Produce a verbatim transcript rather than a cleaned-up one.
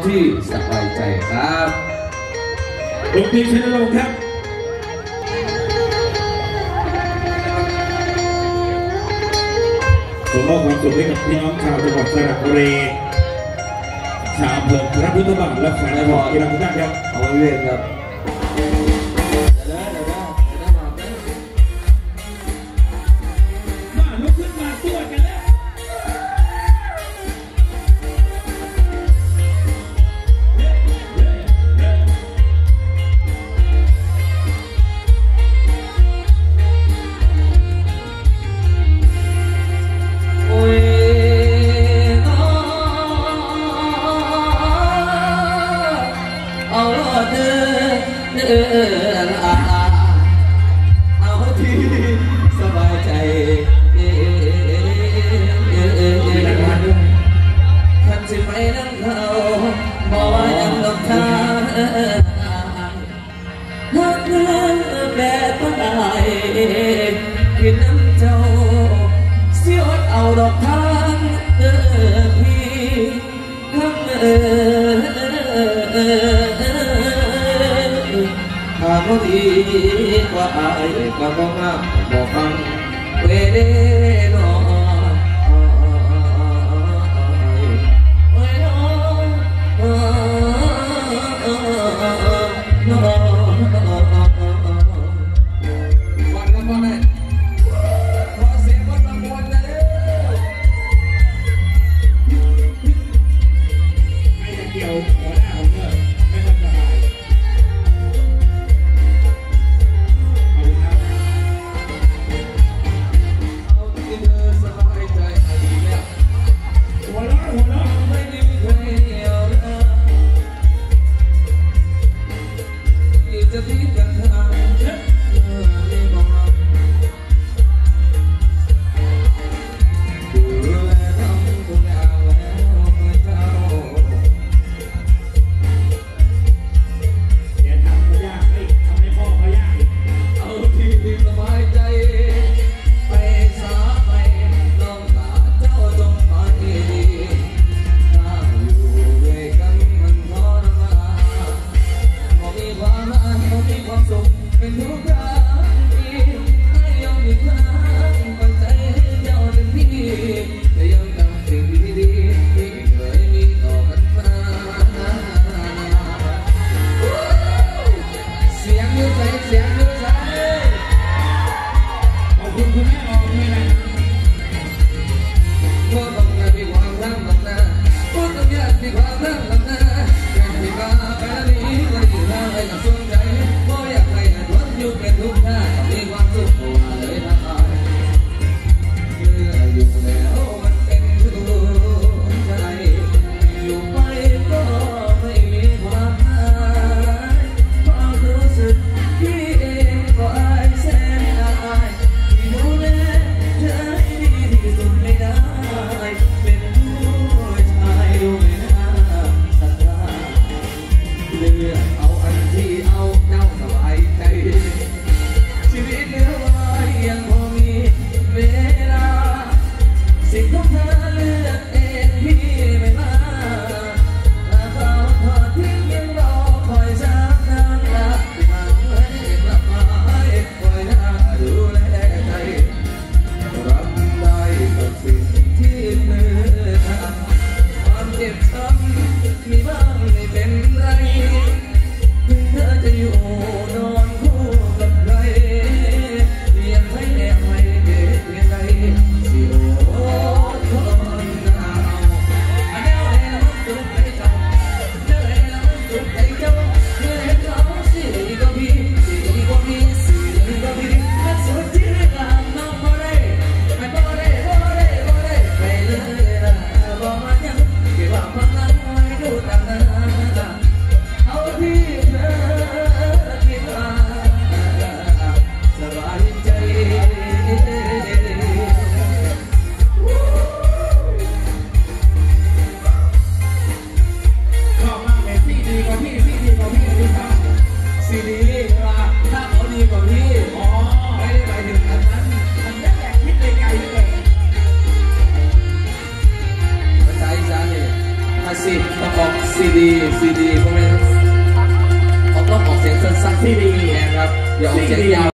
ที่สบายใจครับดนตรีชนลงครับขอมอบความสุขให้กับพี่น้องชาวจังหวัดสระบุรีชาวอำเภอพระพุทธบาทและแฟนบอลกีฬาทุกท่านครับเอาไว้เล่นครับมาลุกขึ้นมาตัวกันแล้วเอาที่สบายใจท่านสิไปนั่งเขาบอกว่ายังหลบทางนักเล่นแบบตายกินน้ำเจ้าเสียดเอาดอกทางเออพี่คำเออหากว่าดีกว่าอายก็ต้องมาบอกฟังเวเดนอเวโนนอวันกันวันไหนขอเสียงวันละมวนนะไม่จะเกี่ยวหัวหน้าของเธอไม่ต้องสบายเอาที่ดีซีดีพวกนี้เขาต้องออกเสียงสั้นๆซีดีนะครับอย่าออกเสียงยาว